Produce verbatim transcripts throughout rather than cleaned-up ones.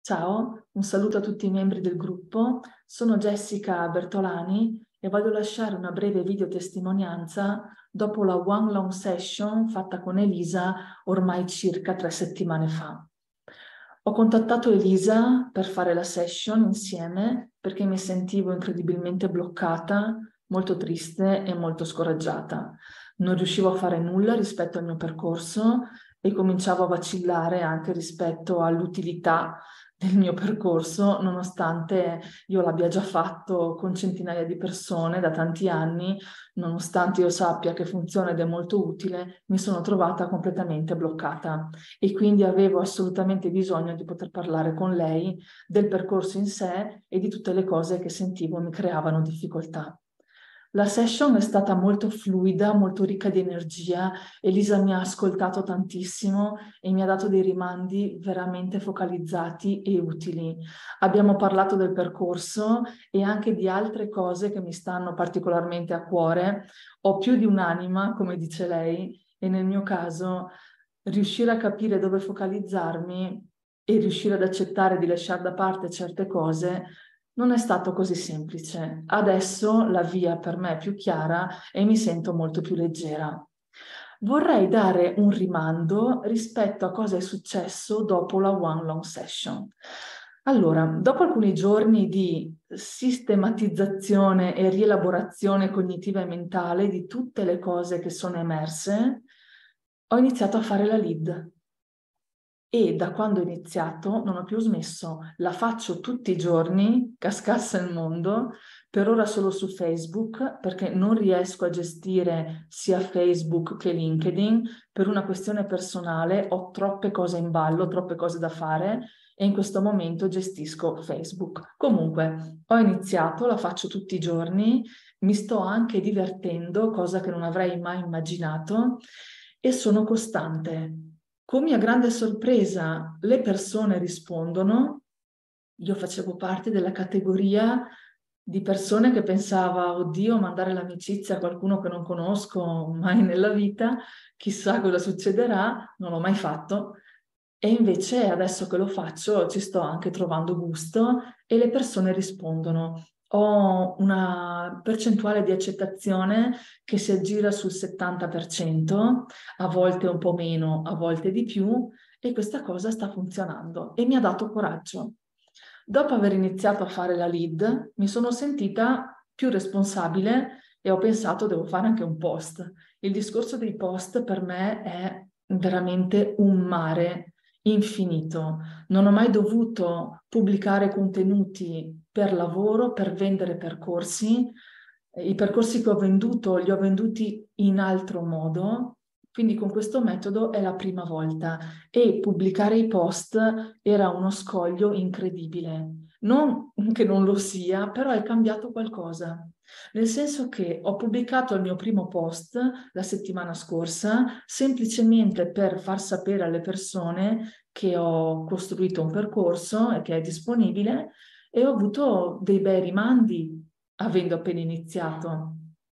Ciao, un saluto a tutti i membri del gruppo. Sono Jessica Bertolani e voglio lasciare una breve videotestimonianza dopo la One Long Session fatta con Elisa ormai circa tre settimane fa. Ho contattato Elisa per fare la session insieme perché mi sentivo incredibilmente bloccata, molto triste e molto scoraggiata. Non riuscivo a fare nulla rispetto al mio percorso e cominciavo a vacillare anche rispetto all'utilità del mio percorso, nonostante io l'abbia già fatto con centinaia di persone da tanti anni, nonostante io sappia che funziona ed è molto utile, mi sono trovata completamente bloccata e quindi avevo assolutamente bisogno di poter parlare con lei del percorso in sé e di tutte le cose che sentivo mi creavano difficoltà. La session è stata molto fluida, molto ricca di energia. Elisa mi ha ascoltato tantissimo e mi ha dato dei rimandi veramente focalizzati e utili. Abbiamo parlato del percorso e anche di altre cose che mi stanno particolarmente a cuore. Ho più di un'anima, come dice lei, e nel mio caso riuscire a capire dove focalizzarmi e riuscire ad accettare di lasciare da parte certe cose non è stato così semplice. Adesso la via per me è più chiara e mi sento molto più leggera. Vorrei dare un rimando rispetto a cosa è successo dopo la One Long Session. Allora, dopo alcuni giorni di sistematizzazione e rielaborazione cognitiva e mentale di tutte le cose che sono emerse, ho iniziato a fare la lead. E da quando ho iniziato non ho più smesso, la faccio tutti i giorni, cascasse il mondo, per ora solo su Facebook perché non riesco a gestire sia Facebook che LinkedIn, per una questione personale ho troppe cose in ballo, troppe cose da fare e in questo momento gestisco Facebook. Comunque ho iniziato, la faccio tutti i giorni, mi sto anche divertendo, cosa che non avrei mai immaginato e sono costante. Con mia grande sorpresa, le persone rispondono. Io facevo parte della categoria di persone che pensava, oddio, mandare l'amicizia a qualcuno che non conosco mai nella vita, chissà cosa succederà, non l'ho mai fatto. E invece adesso che lo faccio ci sto anche trovando gusto e le persone rispondono. Ho una percentuale di accettazione che si aggira sul settanta per cento, a volte un po' meno, a volte di più, e questa cosa sta funzionando e mi ha dato coraggio. Dopo aver iniziato a fare la lead, mi sono sentita più responsabile e ho pensato devo fare anche un post. Il discorso dei post per me è veramente un mare infinito. Non ho mai dovuto pubblicare contenuti per lavoro, per vendere percorsi. I percorsi che ho venduto li ho venduti in altro modo, quindi con questo metodo è la prima volta e pubblicare i post era uno scoglio incredibile. Non che non lo sia, però è cambiato qualcosa. Nel senso che ho pubblicato il mio primo post la settimana scorsa semplicemente per far sapere alle persone che ho costruito un percorso e che è disponibile e ho avuto dei bei rimandi avendo appena iniziato.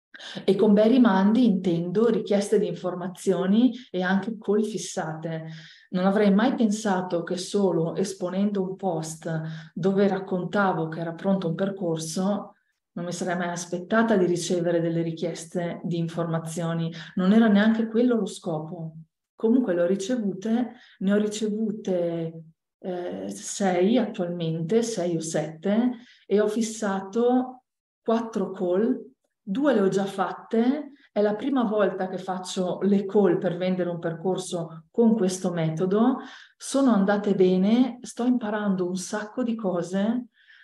E con bei rimandi intendo richieste di informazioni e anche call fissate. Non avrei mai pensato che solo esponendo un post dove raccontavo che era pronto un percorso, non mi sarei mai aspettata di ricevere delle richieste di informazioni. Non era neanche quello lo scopo. Comunque le ho ricevute, ne ho ricevute eh, sei attualmente, sei o sette, e ho fissato quattro call. Due le ho già fatte, è la prima volta che faccio le call per vendere un percorso con questo metodo, sono andate bene, sto imparando un sacco di cose,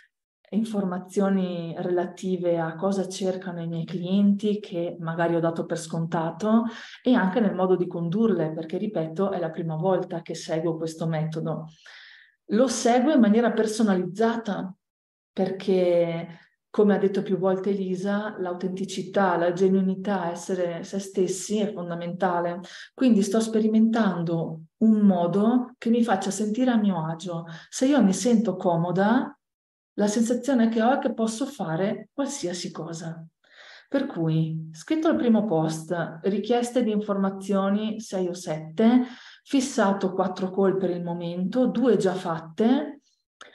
informazioni relative a cosa cercano i miei clienti che magari ho dato per scontato e anche nel modo di condurle, perché ripeto, è la prima volta che seguo questo metodo. Lo seguo in maniera personalizzata perché, come ha detto più volte Elisa, l'autenticità, la genuinità, essere se stessi è fondamentale. Quindi sto sperimentando un modo che mi faccia sentire a mio agio. Se io mi sento comoda, la sensazione che ho è che posso fare qualsiasi cosa. Per cui, scritto il primo post, richieste di informazioni sei o sette, fissato quattro call per il momento, due già fatte,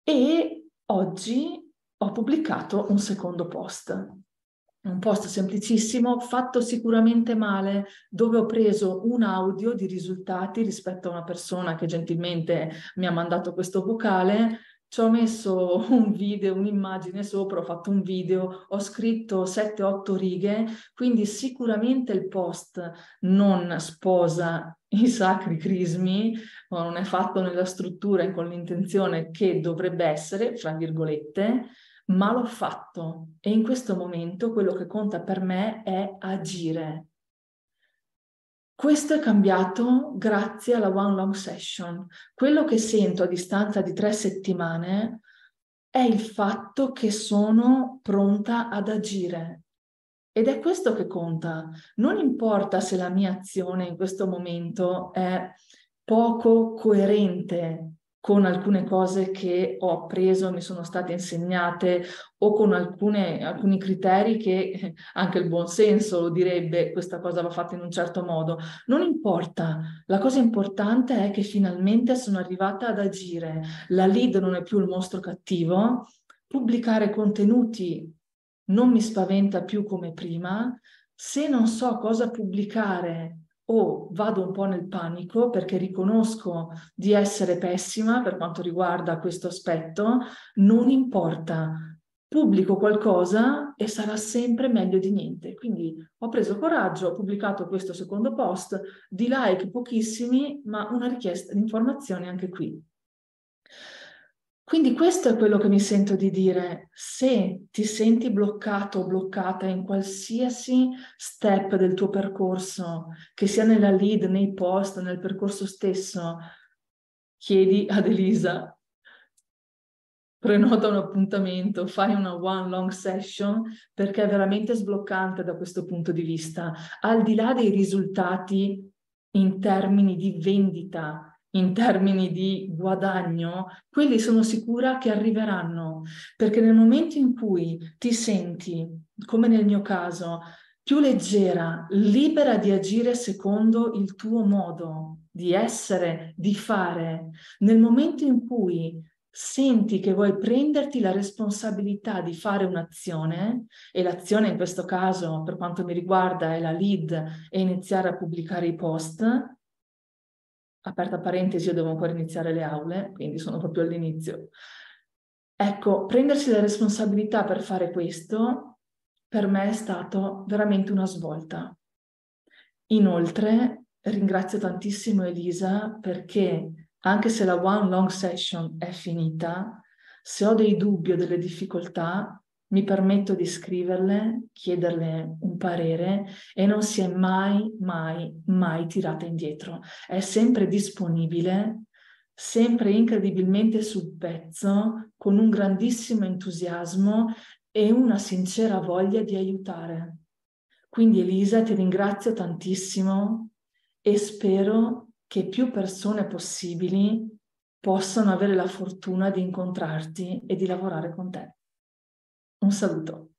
E oggi ho pubblicato un secondo post. Un post semplicissimo, fatto sicuramente male, dove ho preso un audio di risultati rispetto a una persona che gentilmente mi ha mandato questo vocale. Ci ho messo un video, un'immagine sopra, ho fatto un video, ho scritto sette otto righe, quindi sicuramente il post non sposa i sacri crismi, non è fatto nella struttura e con l'intenzione che dovrebbe essere, fra virgolette, ma l'ho fatto e in questo momento quello che conta per me è agire. Questo è cambiato grazie alla One Long Session. Quello che sento a distanza di tre settimane è il fatto che sono pronta ad agire. Ed è questo che conta. Non importa se la mia azione in questo momento è poco coerente con alcune cose che ho appreso, mi sono state insegnate, o con alcune, alcuni criteri che anche il buon senso lo direbbe, questa cosa va fatta in un certo modo. Non importa, la cosa importante è che finalmente sono arrivata ad agire. La lead non è più il mostro cattivo, pubblicare contenuti non mi spaventa più come prima. Se non so cosa pubblicare o vado un po' nel panico perché riconosco di essere pessima per quanto riguarda questo aspetto, non importa. Pubblico qualcosa e sarà sempre meglio di niente. Quindi ho preso coraggio, ho pubblicato questo secondo post, di like pochissimi, ma una richiesta di informazioni anche qui. Quindi questo è quello che mi sento di dire: se ti senti bloccato o bloccata in qualsiasi step del tuo percorso, che sia nella lead, nei post, nel percorso stesso, chiedi ad Elisa, prenota un appuntamento, fai una one long session, perché è veramente sbloccante da questo punto di vista, al di là dei risultati in termini di vendita, in termini di guadagno, quelli sono sicura che arriveranno, perché nel momento in cui ti senti, come nel mio caso, più leggera, libera di agire secondo il tuo modo di essere, di fare, nel momento in cui senti che vuoi prenderti la responsabilità di fare un'azione, e l'azione in questo caso, per quanto mi riguarda, è la lead e iniziare a pubblicare i post, aperta parentesi, io devo ancora iniziare le aule, quindi sono proprio all'inizio. Ecco, prendersi la responsabilità per fare questo, per me è stato veramente una svolta. Inoltre, ringrazio tantissimo Elisa perché, anche se la one long session è finita, se ho dei dubbi o delle difficoltà, mi permetto di scriverle, chiederle un parere e non si è mai, mai, mai tirata indietro. È sempre disponibile, sempre incredibilmente sul pezzo, con un grandissimo entusiasmo e una sincera voglia di aiutare. Quindi Elisa, ti ringrazio tantissimo e spero che più persone possibili possano avere la fortuna di incontrarti e di lavorare con te. Un saluto.